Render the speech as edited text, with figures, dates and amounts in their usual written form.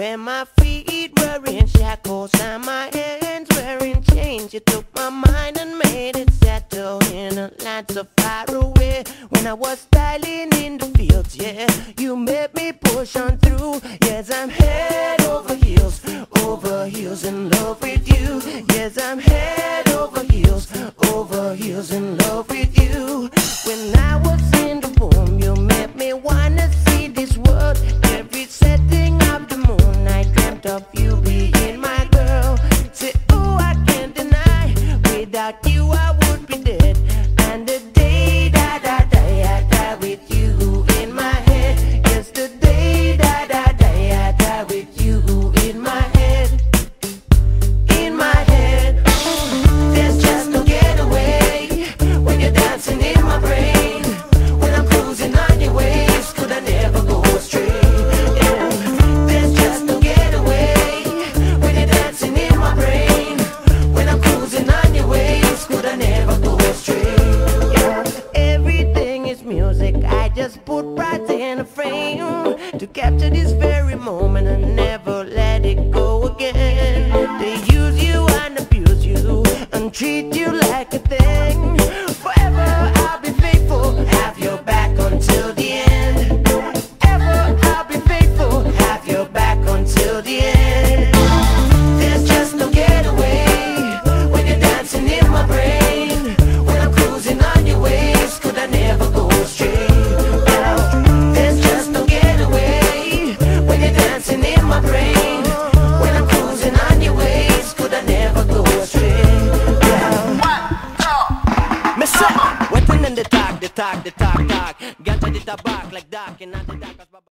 When my feet were in shackles and my hands were in chains, you took my mind and made it settle in a land so far away. When I was styling in the fields, yeah, you made me push on through. Yes, I'm head over heels in love with you. Yes, I'm head over heels in love with you. When I was in the womb, you made me wanna see this world. Every setting of the moon, I dreamt of you being my girl. Say, oh, I can't deny, without you I would be dead. And the day that I die with you in my head. Yes, the day that I die with you in my head. In my head. There's just no getaway when you're dancing in my brain. When I'm cruising on your waves, could I never go astray? Yeah. There's just no getaway when you're dancing in my brain. When I'm cruising on your waves, could I never go astray? Yeah. Everything is music, I just put right in a frame to capture this very moment and never let it go again. They use you and abuse you and treat you like a thing. Forever I'll be faithful, have your back until the end. Ever I'll be faithful, have your back until the end. There's just no getaway when you're dancing in my brain. When I'm cruising on your waves, could I never go astray? There's just no getaway when you're dancing in my brain. When I'm cruising on your waves, could I never go astray? Waiting in the talk. Ganja the tabak like dark and not the dark.